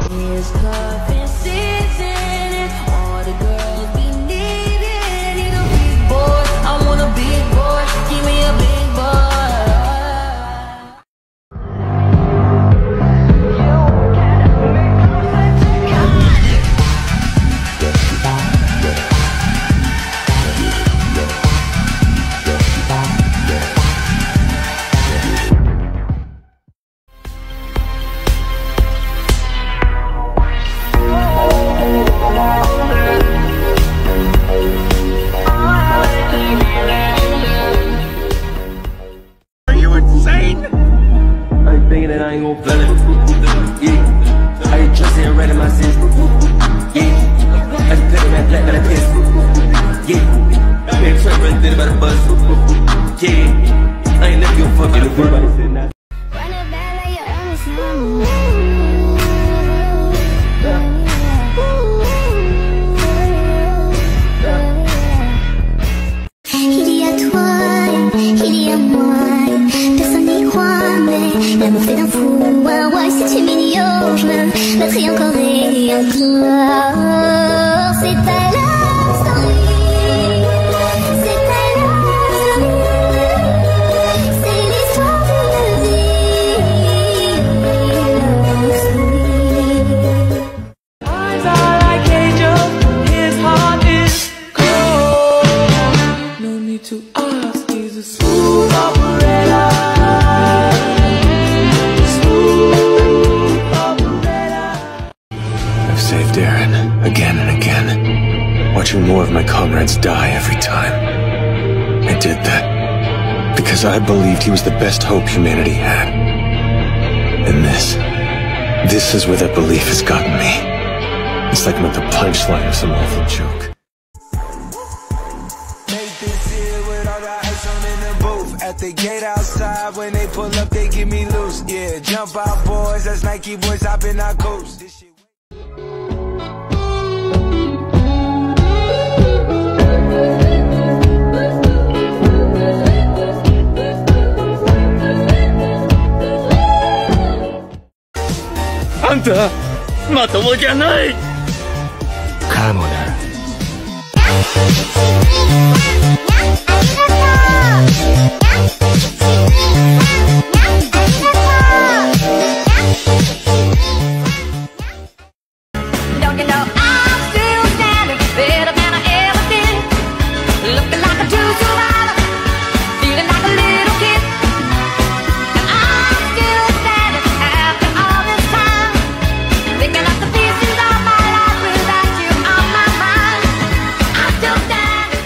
It's cuffing season and all the girls be needing. Need a big boy, I want a big boy. Give me a big boy. That I ain't gon' feel it. Yeah, I ain't trusting red in my system. Yeah, I just pick up that black by the pistol. Yeah, been tripping, thin about the bus. Yeah, I ain't never give a fuck if everybody sitting there. Elle me fait d'un fou, ouais, si tu m'ignores, je me battrai encore et encore. C'est ta love story, c'est ta love story, c'est l'histoire de ma vie. Eyes are like angels, his heart is cold. No need to ask, he's a smooth operator. Saved Aaron again and again, watching more of my comrades die every time. I did that because I believed he was the best hope humanity had. And this is where that belief has gotten me. It's like I'm at the punchline of some awful joke. At the gate outside, when they pull up, they give me loose. Yeah, jump out, boys. That's Nike boys hopping our coast. This shit. Anta, まともじゃない。 かもな。 Don't you know I'm still standing better than I ever did? Looking like a true survivor, feeling like a little kid. And I'm still standing after all this time, picking up the pieces of my life without you on my mind. I'm still standing.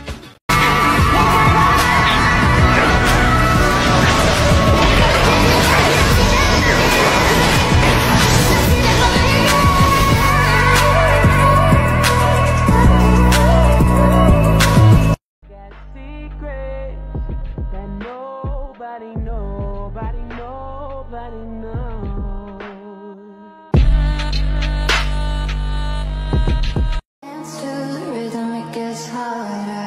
Nobody knows. Dance to the rhythm, it gets harder.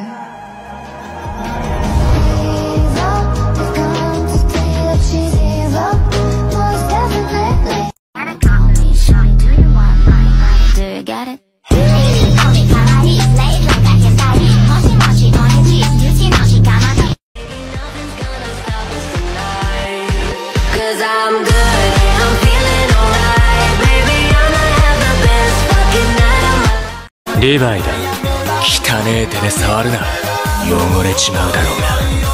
Eva is going to say that she's Eva, most definitely. Gotta call me, shorty, do you want my body? Do you get it? Call me kawaii, slave like I can die. Moshi moshi on your teeth, you see moshi kamani. Nothing's gonna stop us tonight, 'cause I'm good, yeah, I'm feeling alright. Baby, I'ma have the best fucking night of my life. リヴァイだ。汚ねえ手で触るな。汚れちまうだろうが。